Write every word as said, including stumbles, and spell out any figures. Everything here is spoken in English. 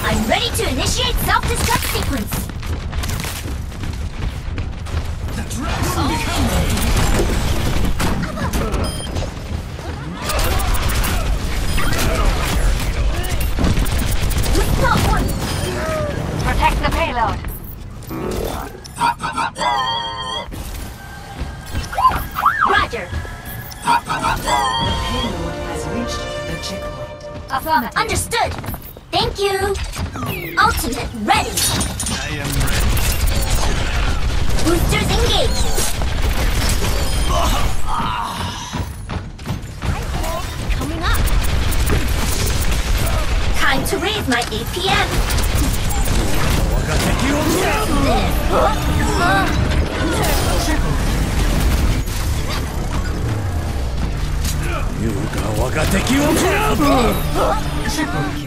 I'm ready to initiate self-destruct sequence. The dragon becomes Not one. Protect the payload. Roger. The payload has reached the checkpoint. Affirmative. Understood. Thank you. Ultimate ready. I am ready. Boosters engaged. Coming up. Time to raise my A P M. You got 我が敵を食らう。 Triple kill.